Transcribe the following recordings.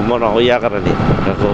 mau nong ya karena nih aku.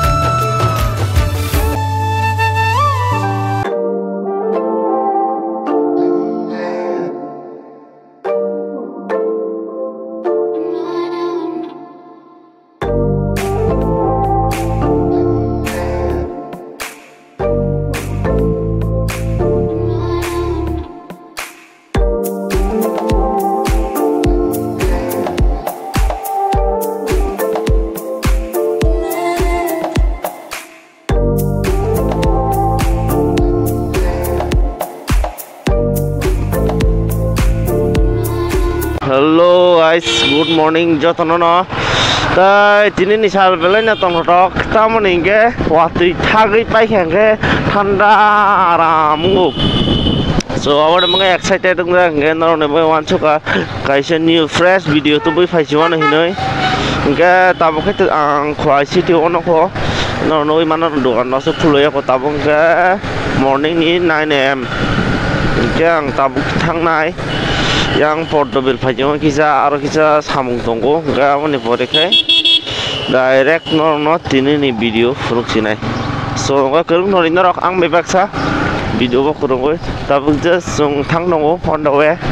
Hello guys, good morning. Jotono no. Ta tini ni sal bele na tono tok. Ta moninge waktu thagi pai khenge thanda aramu. So awar mga excited nga ngeno ne boy wan chuka kaisa new fresh video to boy phai jiwan hinoi. Nga tabo ke ang khwai city ono ko. No no mana dokan no se phuloi ko tabo nga morning ni 9 am. Nga ang tabo thang nai. Yang portable pajama kita aro kita samung tunggu enggak mau nih kai direct no tini nih video produksi nai so enggak kerung nori norok ang bebaksa video bak kerung gue tapi just sung thang nunggu on the way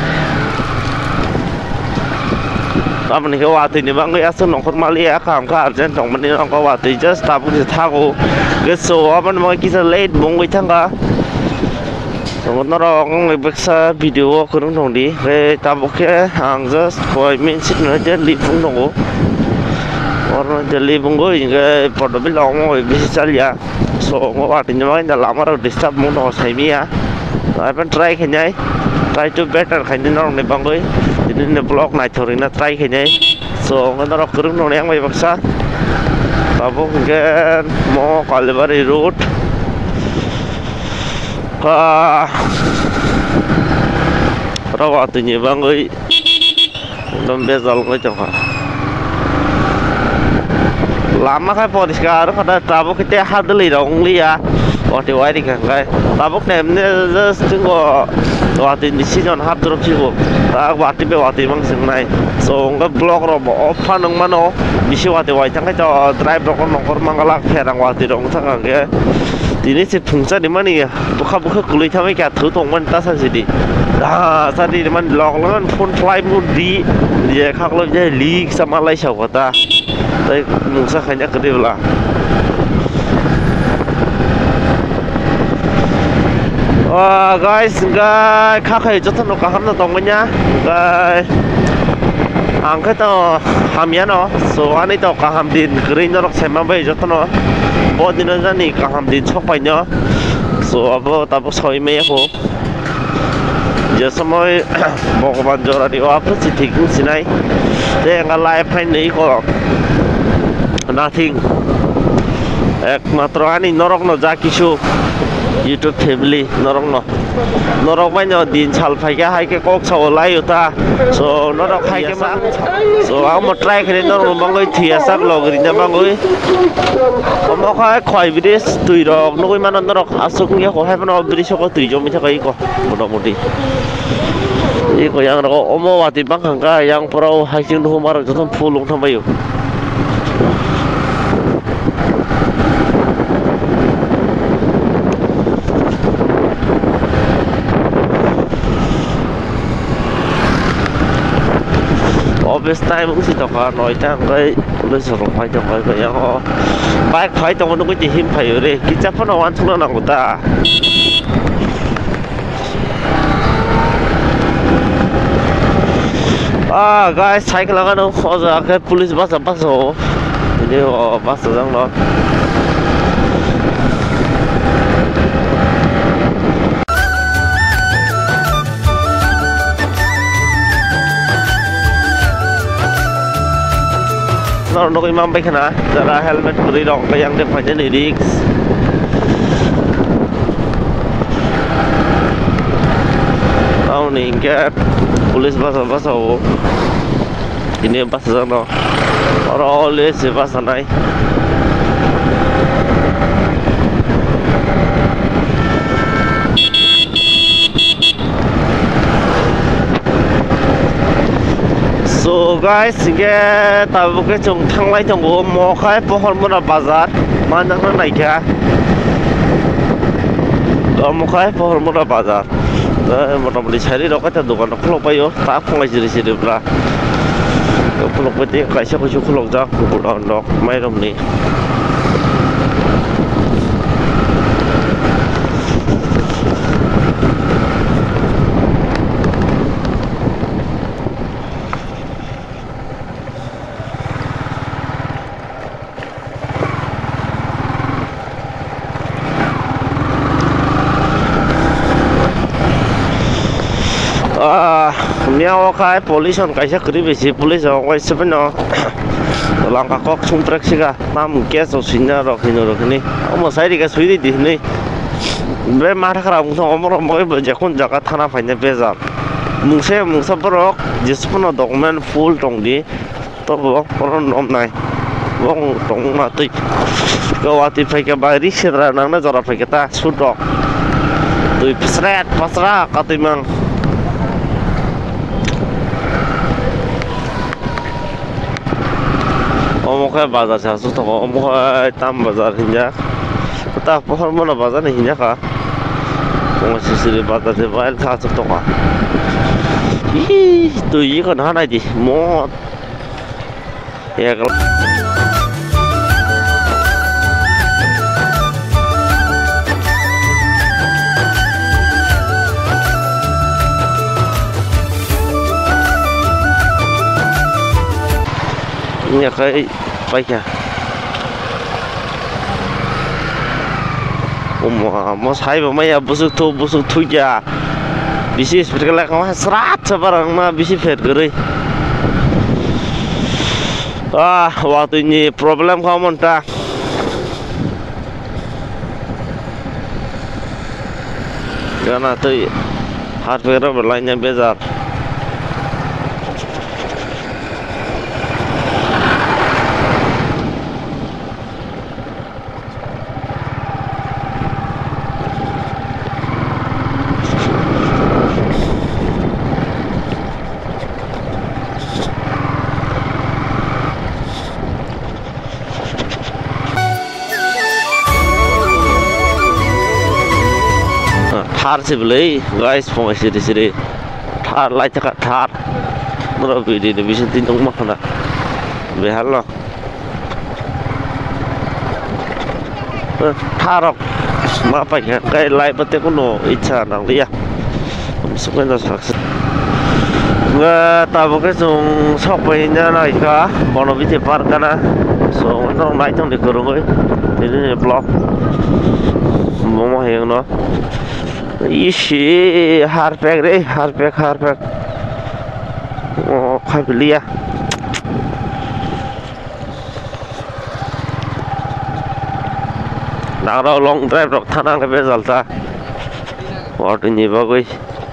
tapi nih kawat ini bang ya sun nongkor mali ya kam ka arjen tong mani nong kawat just tapi kita tahu so apa mau kita late mungkin tangga Norong lebeksa video kurang dong di, taboknya angjas koi min sit naja lipung dong, orang naja lipung go hingga portable long mau bisa ya, so mau artinya makin dalam orang disturb mau dong saya ya, apa try kenyai, try to better kenyai norong nih bang go, jadi nih blog naik turun try kenyai, so norong kurang dong yang lebeksa, tabok hingga mau kalibari road. Rawat ini bang, oi, dombezal kau coba. Lama kan polis karo kada tabuk kita hadli dong ya. Waktu wari kan kai. Tabuk nemne just tunggu waktu ini sih jangan hard drop sih bu. Tak waktu bang sengai. So enggak blok robo opan nong mano. Misi waktu wari jangan coba drive rokok nongkor mangalak herang waktu dong sangat ke. Ini sih fungsi di mana ya? Buka kulit kami kayak tuh tongman tas aja di. Tadi di mana log kan phone fly mudi dia kalau jadi leak sama lain siapa kata. Tapi musa hanya kedua lah. Wah guys, enggak kakak itu tuh kakak tuh tongmannya, enggak. Angkat tuh hamnya no, so ane tuh kaham din green norok sama bayi itu no. Buat di mana nih kaham din sok banyak, so apa tapi soal ini aku, jadi semua mau banjir di apa sih tinggal sini, deh nggak live ini kok, nothing, matro ani norok no jaki show, YouTube family norok banyak din chal pakai hai ke kok sawalai uta, so norok hai ke mang, so aku mau try kali norok mangoi tiasak logerinya mangoi. Kamu kau video tuh dong, nunggu mana norok asuknya kau have no video kau tuh jom macam kau mudah-mudahan. Ini kau yang norok omo wati bang angka yang perahu hiking tuh marah tuh pulung tambah yuk. Obvious time cũng chỉ tao có nói rằng cái bây giờ phải cho cái yang họ phải trong nó cái gì phải ở đây cái chấp nó ăn chúng nó của ta guys sai cái là nó khó ra cái police bắt số thì họ bắt số rằng nó nó cái mâm bây giờ là helmet của đi đọc cái yang đẹp phải trên đi nih cái police bắt đầu ini bắt ra nó orang oleh bắt ra này so So guys, ge tabu ke chung thanglai tongo mokhai pohormona bazar manjang naikha mokhai pohormona bazar motamoti sari rokata dokan khulok payo ta khonglai jiri bra khulok pati kaisa kuchu khulok jak kukudan dok mairom ni miao kai pollution kaisa kri besi police oi sepeno langka kok sumprek siga nam gas osina rokhino rokhni omo sairi ga suidi dihni be mara khara mung omor moi jakun jaga thana phaine bezar mungse mungsa borok jispno document full tongdi tobo koron nom nai bong tong ma tui gawati phaike bari sedra nangna jora phaike ta sudok tui psret pasra katimang omokai bazar sasu to omokai tam bazar hinja ta pohormona bazar ni hinja ka omokai siri bazar de bail tha to ka ih tu yi kon hanai di mo ya kalau ini kayak baik ya mau saya ya busuk tu ya bisi seperti kalau kamu serat sebarang mah bisi fair geri waktu ini problem kamu entah karena tuh hardware berlainnya bezar thar sih beli guys pokoknya siri thar lai cakap thar menurut video ini bisa tintung makan dah behal lah tharok apa ya kayak lai pete kuno icha nang dia sebenarnya sakit nggak tahu ke sung sopenya naik kah mau bisa park kana so nong naik tong di kerung ini blok mau yang no isi harpek deh harpek oh kayak beli ya nah long drive dok tanah lebih salta waktu ini bagus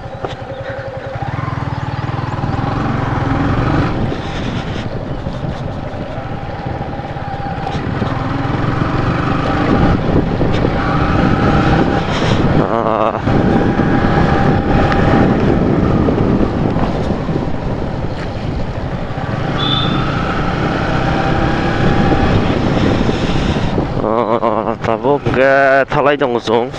tabuk ke thalai dong sung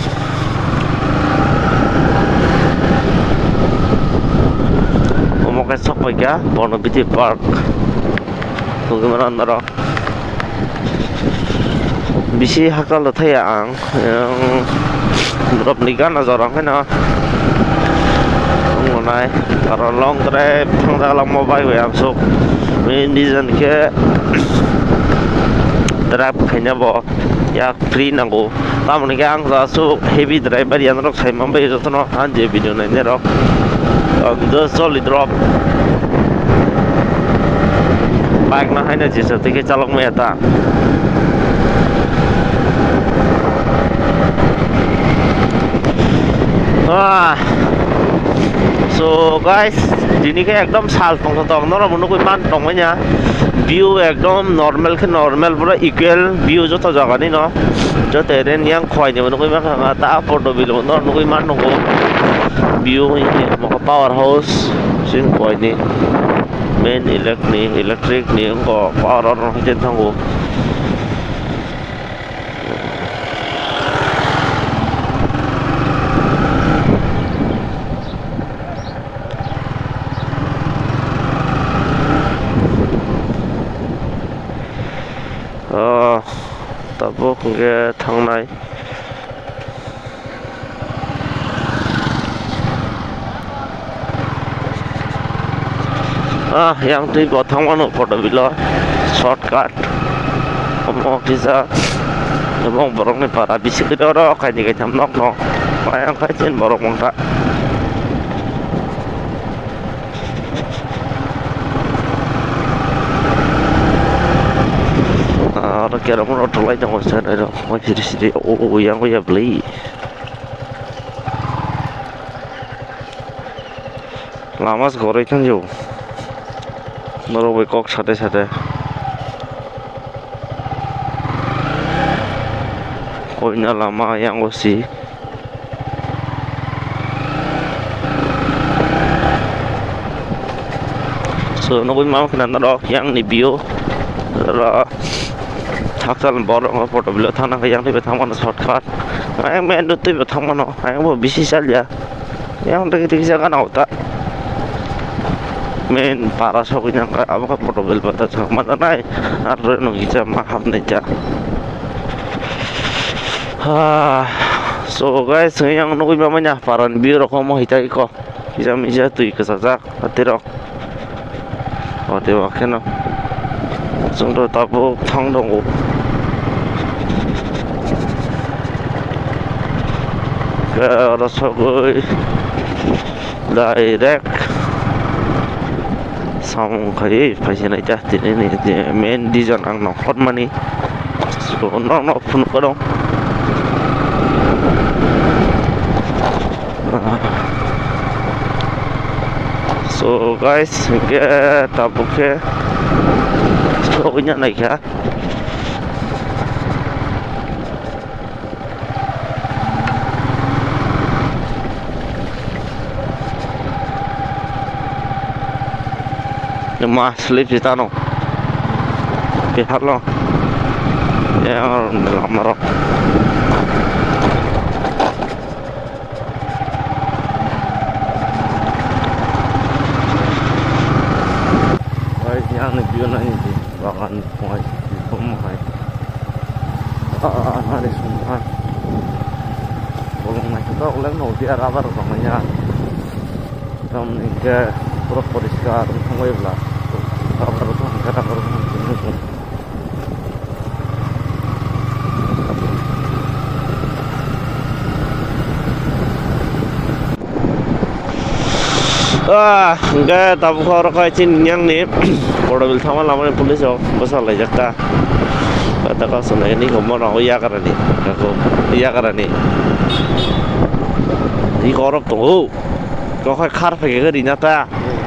mau ke sok ya Bono Beauty Park bagaimana nara bisi hakal lo thaya ang yang berap nikah nazar ang kena ngonai kalau long drive dalam mobile ya sok ini jan ke drive kayaknya bo ya free nanggo kamu nih ang rasu heavy driver yang rok saya mampu itu tuh anje video nih rok the solid drop bike nah ini sih seperti calok meta so guys ini kayak ekdom sal tong nora menunggu man tongnya view ekdom normal ke normal pura equal view joto jaga ni no joto eren yang khoi ni menunggu mak ngata photo bilo nor menunggu man nunggu view ini mau power house sin khoi ni main electric ni ko power on jen thangu tabuk ke thangnai yang tui bo thangmano photo bilo shortcut omo kisa ebong borok ni para bisi kedoro kai ni kam nok no ayang kai chen borok mongta kira mo tolai jang osa da mo siri yang ko ya beli lamas gore kan jo noro be kok sate koina lama yang osi so no mau kena naro yang ni bio ra thakal borok ngo photo bilo thana yang ni bethang shortcut ay men do tu bethang mano ay bo bisi sal ya yang de jaga na hota men para sokinya apa photo bil bata mana nai ar no gicha ma hamne ja so guys yang nunggu mamanya paran biru komo hitai ko bisa tu ikasajak atiro ote wakeno sungdo tabu thang dongo ke rasogoi direct xong khai phải này cha thì này men đi dọn ăn nó hot money so nó phun có đâu so guys ke tabuk ke so nya này kha nhưng mà sleep gì ta nó cái hát lo làm mà rồi yang ni biar ni di bagan muai pemai hari semua bolong nak kita ulang no dia rabar ramanya tam ni ke pura poriskar semua belah rabar tu angkat rabar tu enggak tahu kalau kau cin yang ni, kalau bil sama lama ni polis oh, besar lah jaka. Kata kau sana ini kau mau orang iya kerana ni, kau iya kerana ni. Ini korok tu, kau kau kar pergi ke di nyata.